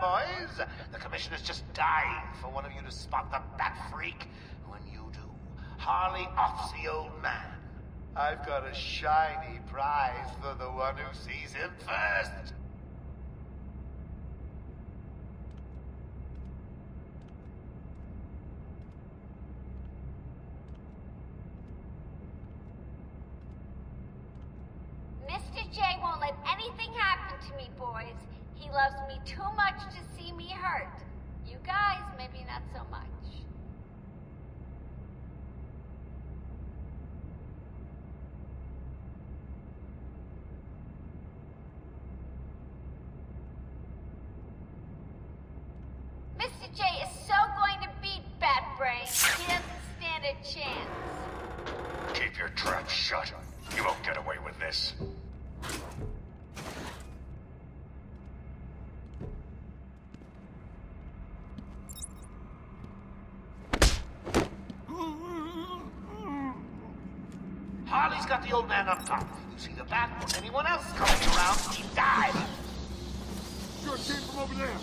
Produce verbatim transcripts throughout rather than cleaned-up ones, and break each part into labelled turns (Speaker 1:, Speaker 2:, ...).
Speaker 1: boys. The Commissioner's just dying for one of you to spot the Bat Freak. When you do, Harley offs the old man. I've got a shiny prize for the one who sees him first.
Speaker 2: Mister J won't let anything happen to me, boys. He loves me too much to see me hurt. You guys, maybe not so much. Mister J is so going to beat Bat Brain, he doesn't stand a chance.
Speaker 3: Keep your trap shut. You won't get away with this.
Speaker 1: Harley's got the old man up top. You see the Bat or anyone else coming around, he dies.
Speaker 4: Sure came from over there.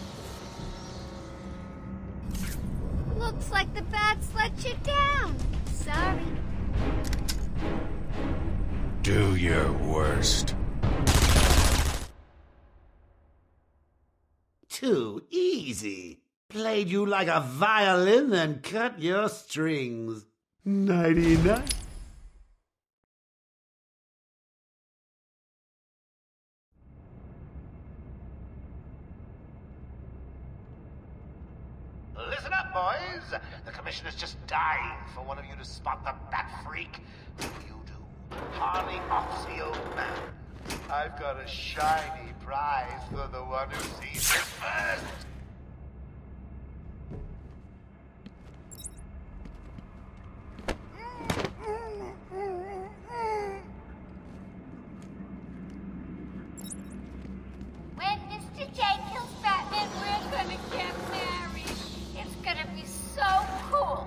Speaker 5: Looks like the Bats let you down. Sorry.
Speaker 3: Do your worst.
Speaker 6: Too easy. Played you like a violin and cut your strings. Nighty-night.
Speaker 1: Listen up, boys. The Commissioner's just dying for one of you to spot the Bat Freak. When you do, Harley offs the old man. I've got a shiny prize for the one who sees it first.
Speaker 2: When Mister J kills Batman, we're gonna get married. It's gonna be so cool.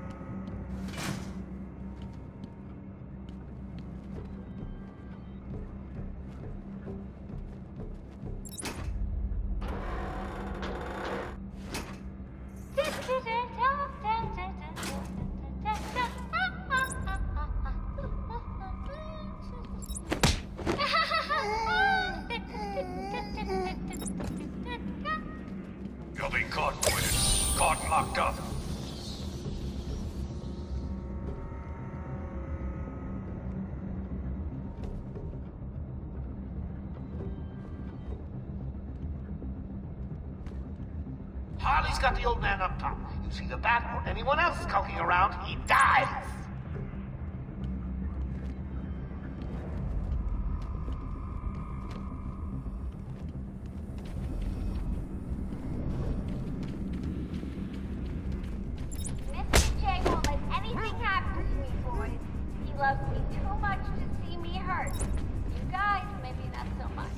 Speaker 3: You'll be caught with it. Caught locked up.
Speaker 1: Harley's got the old man up top. You see the Bat or anyone else skulking around, he dies.
Speaker 2: Mister J won't let anything happen to me, boys. He loves me too much to see me hurt. You guys, maybe not so much.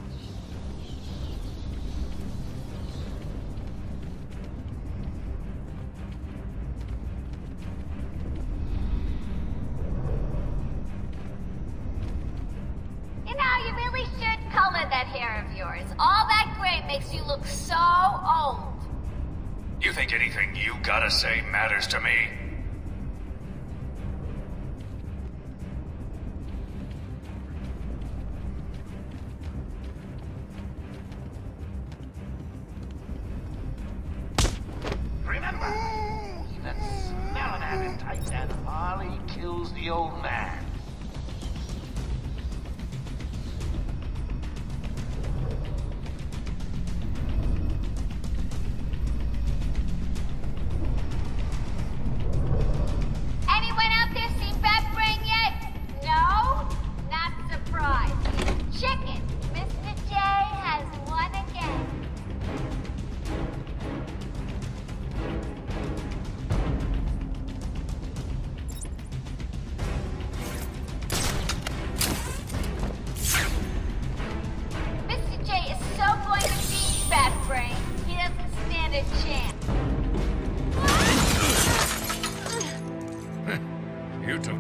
Speaker 2: You know, you really should color that hair of yours. All that gray makes you look so old.
Speaker 3: You think anything you gotta say matters to me?
Speaker 1: Remember, even smelling at it tight, and Harley kills the old man.
Speaker 2: Anyone out there seen Bat Brain yet? No? Not surprised. Chicken, Mister J has won again. Mister J is so going to beat Bat Brain, he doesn't stand a chance.
Speaker 3: You took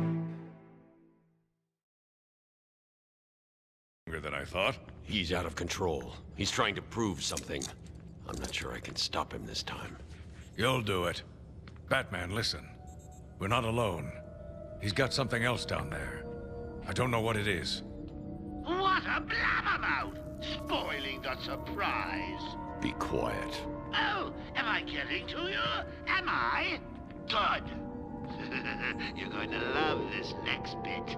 Speaker 3: longer than I thought.
Speaker 7: He's out of control. He's trying to prove something. I'm not sure I can stop him this time.
Speaker 3: You'll do it. Batman, listen. We're not alone. He's got something else down there. I don't know what it is.
Speaker 1: What a blabbermouth! Spoiling the surprise.
Speaker 7: Be quiet.
Speaker 1: Oh, am I getting to you? Am I? Good. You're going to love this next bit.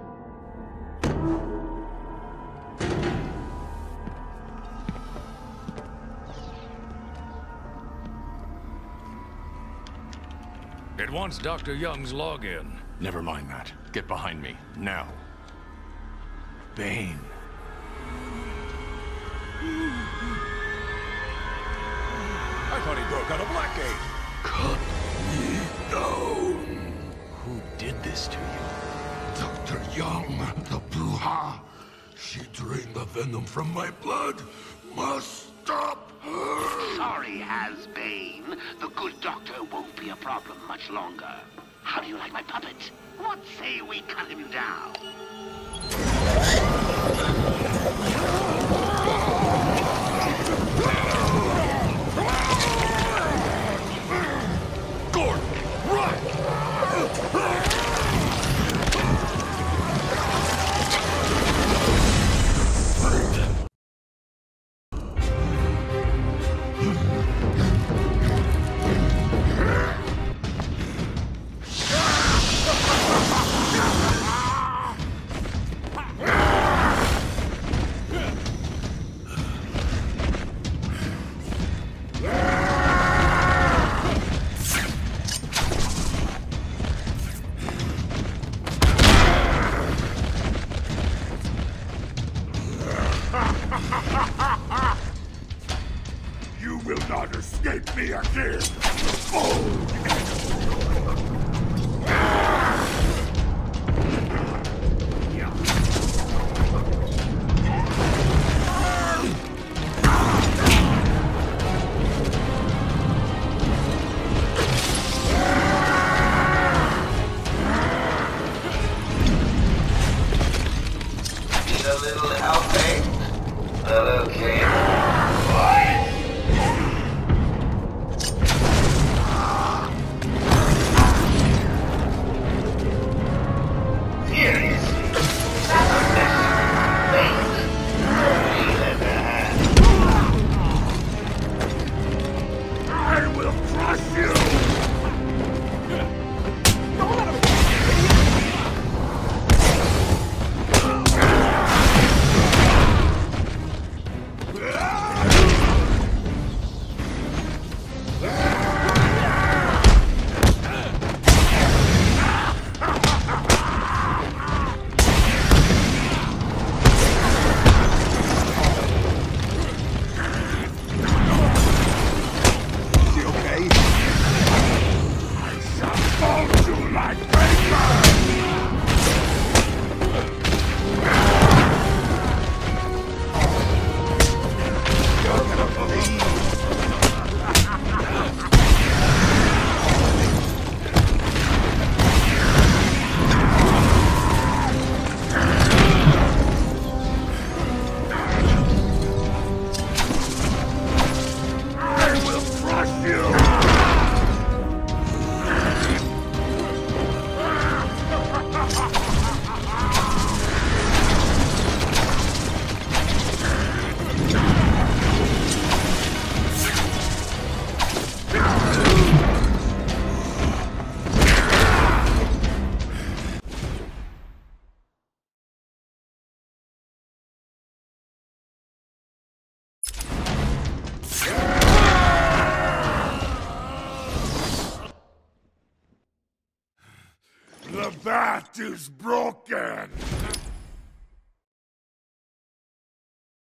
Speaker 3: It wants Doctor Young's login.
Speaker 8: Never mind that. Get behind me, now. Bane.
Speaker 3: I thought he broke out of Blackgate.
Speaker 8: Cut me down.
Speaker 7: Who did this to you?
Speaker 8: Doctor Young, the Bruja. She drained the venom from my blood. Must stop her.
Speaker 1: Sorry, Has-Bane. The good doctor won't be a problem much longer. How do you like my puppet? What say we cut him down?
Speaker 8: Gordon, run! You will not escape me again! Oh.
Speaker 1: Need a little help, eh? Well, okay.
Speaker 8: I will crush you! The bat is broken!